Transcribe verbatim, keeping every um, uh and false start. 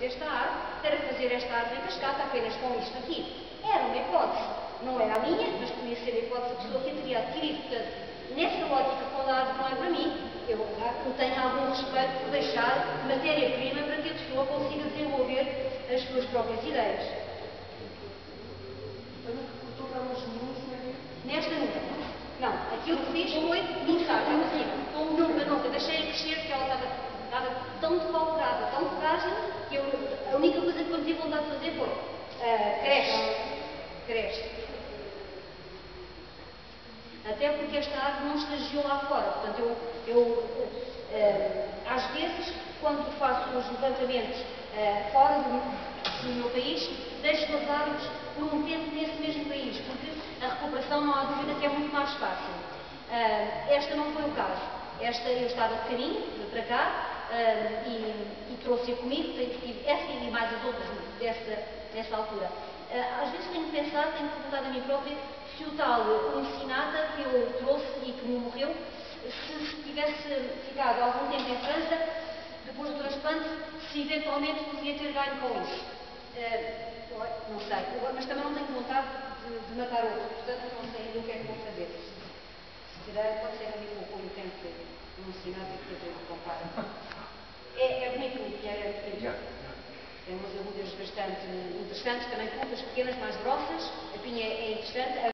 desta árvore para fazer esta árvore em cascata apenas com isto aqui. Era uma hipótese, não era a minha, mas podia ser a hipótese da pessoa que a teria adquirido. Portanto, nessa ótica, quando a árvore não é para mim, eu, eu tenho algum respeito por deixar matéria-prima para que a pessoa consiga desenvolver as suas próprias ideias. Nesta nuvem. Não, aquilo que fiz foi mixar, estava assim, numa nuvem, deixei a crescer porque ela estava, estava tão depauperada, tão frágil, que eu, a única coisa que eu tive vontade de fazer foi uh, cresce, cresce. Até porque esta árvore não estagiou lá fora. Portanto, eu, eu uh, às vezes, quando faço os levantamentos uh, fora do, do meu país, deixo as árvores por um tempo nesse mesmo país, porque a recuperação não há dúvida que é muito mais fácil. Uh, esta não foi o caso. Esta eu estava de caminho para cá uh, e, e trouxe-a comigo, tive essa e mais as outras dessa, dessa altura. Uh, às vezes tenho pensado, tenho perguntado a mim própria, se o tal Uncinata que eu trouxe e que me morreu, se, se tivesse ficado algum tempo em França, depois do transplante, se eventualmente podia ter ganho com isso. Uh, não sei, mas também não tenho vontade de, de matar outro, portanto não sei ainda o que é que vou fazer. Se calhar pode ser ali com o tempo de Uncinata e depois eu comparo. É, é bonito, o pinheiro é bonito. Tem umas agulhas bastante interessantes, também frutas pequenas, mais grossas. A pinha é interessante.